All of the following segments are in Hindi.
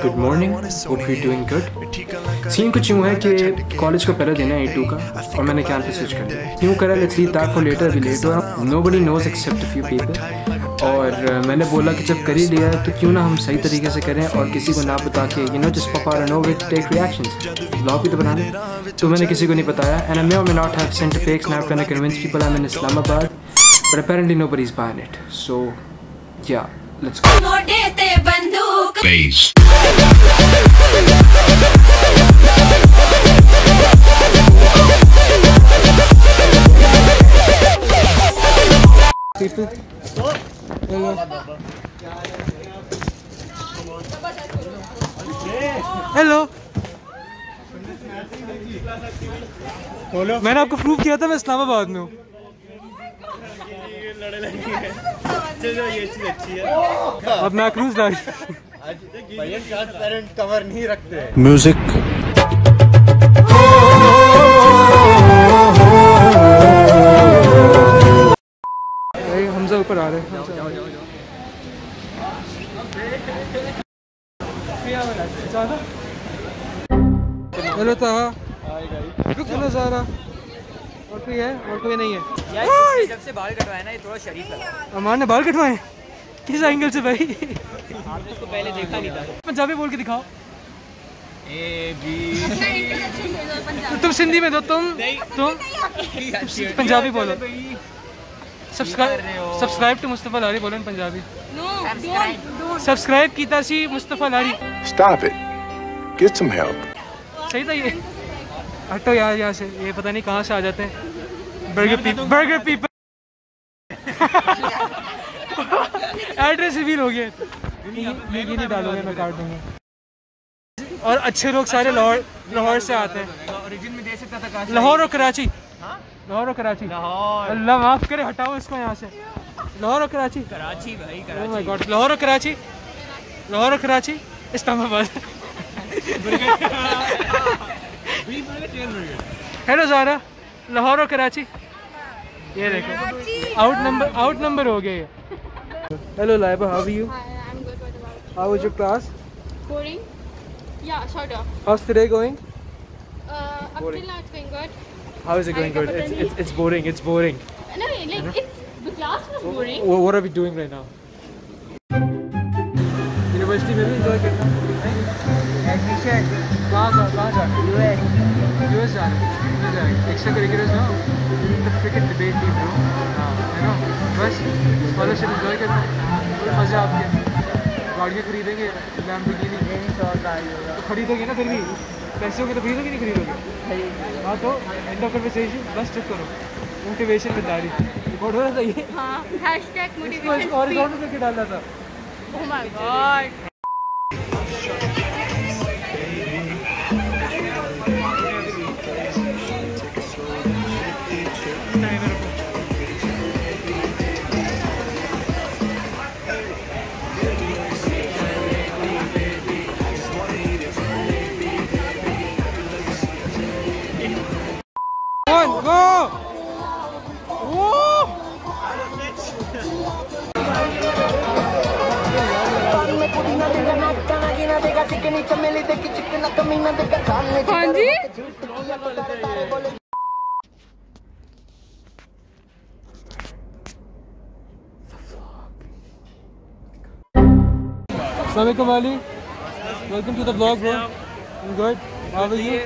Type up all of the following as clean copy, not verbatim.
Good morning, hope you doing good. Scene कुछ यूँ है कि कॉलेज का पहला दिन है A2 का और मैंने कैंपस स्विच कर लिया। यूँ करा let's leave that for later, अभी लेट हो रहा हूँ, nobody knows except a few people. और मैंने बोला कि जब कर ही लिया है तो क्यों ना हम सही तरीके से करें और किसी को ना बता के just pop out no way take reactions. Vlog भी तो बनाने, तो मैंने किसी को नहीं बताया एंड आई मे और may not have sent a fake snap trying to convince people I am in Islamabad, but apparently nobody is buying it. So yeah, let's go. Base. People. Hello. Hello. मैंने आपको प्रूव किया था मैं इस्लामाबाद में हूँ। अब मैं क्रूज डाल ट्रांसपेरेंट कवर नहीं रखते। म्यूजिक हमजा ऊपर आ रहे हैं। हेलो ताहा, रुक नज़ारा। और कोई है? और कोई नहीं है यार। जब से बाल कटवाए ना ये थोड़ा शरीफ लगा। अमान ने बाल कटवाए किस एंगल से भाई? आपने इसको पहले देखा नहीं था। पंजाबी बोल के दिखाओ। ए बी तुम सिंधी में दो, तुम पंजाबी बोलो। सब्सक्राइब टू मुस्तफा लारी बोलो पंजाबी। सब्सक्राइब कीता सी Mustafa Lari. Stop it, get some help. सही था ये। हटो यार यहाँ से, ये पता नहीं कहाँ से आ जाते हैं। बर्गर पीपल एड्रेस रिवील हो गया। ये नहीं डालोगे, मैं काट दूंगा। और अच्छे लोग सारे लाहौर से आते हैं। ओरिजिन में दे सकता था कहाँ से? लाहौर और कराची। लाहौर और कराची। अल्लाह माफ करे, हटाओ इसको यहाँ से। लाहौर और कराची। कराची भाई, Karachi. Oh my God, Lahore और कराची। लाहौर और कराची, इस्लामाबाद। हेलो ज़ारा, लाहौर और कराची। ये देखो आउट नंबर हो गया ये। Hello Laiba, how are you? How was your class? Boring. Yeah, sort of. How's today going? Up till now it's going good. How is it going good? It's boring. It's boring. No, like the class was boring. What are we doing right now? University में भी एंजॉय करना है। एडमिशन कहाँ जा? यूएस जा रहे हैं। एक्स्ट्रा करिकुलर्स ना, क्रिकेट डिबेट टीम ब्रो, है ना। बस स्कॉलरशिप एंजॉय करना, मज़े आपके। गाड़ियाँ खरीदेंगे, लैम्बोर्गिनी तो खरीदोगे ना, फिर भी पैसे होंगे तो खरीदोगे नहीं खरीदोगे? हाँ, तो एंड ऑफ कन्वर्सेशन बस चुप करो। मोटिवेशन में डाली रिकॉर्ड हो रहा था ये। हाँ, हैशटैग मोटिवेशन और रिकॉर्ड करके डालना था। Oh my God. हाँ जी, Assalamualaikum Ali, welcome to the vlog bro. I'm good. How are you?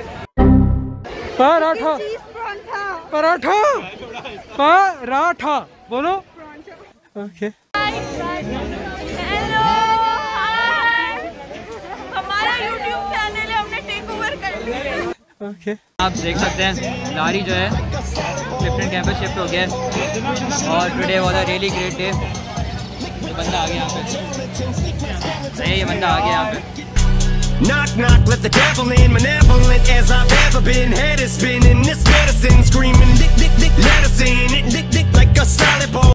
पराठा बोलो। Okay. हेलो, हमारा YouTube चैनल है, हमने टेक ओवर कर लिया। Okay. आप देख सकते हैं लारी जो है डिफरेंट कैंपस शिफ्ट हो गया है और today was a really great day. ये बंदा आ गया यहाँ पे, सही, ये बंदा आ गया यहाँ पे। Knock knock, let the devil in, malevolent as I've ever been. Head is spinning, this medicine screaming, dick dick dick, let us in, it dick dick like a solid ball.